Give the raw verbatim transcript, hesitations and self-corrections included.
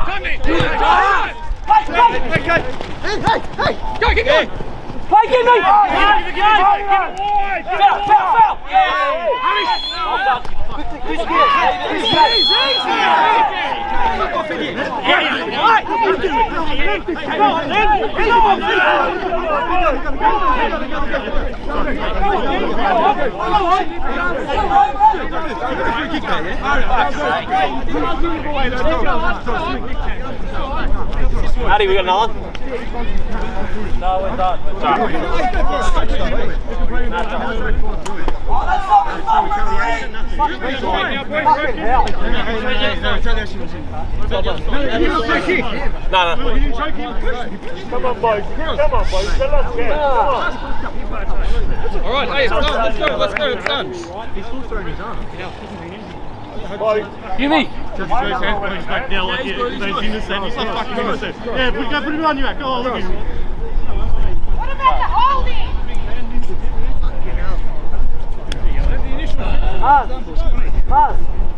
Go, get going! Play, give me! Foul, foul, foul! Addy, we got another one? No, we're done. We're done. No, no. Come on, boys. Come on, boys. Let's get. All right, hey, it's done. Let's go. Let's go. It's done. He's still throwing his arm. Give me. Just goes he's back now like it, he's innocent. He's not fucking innocent. Yeah, put, go put him on you back. Oh, look at him. What about the holding? Pass. Pass.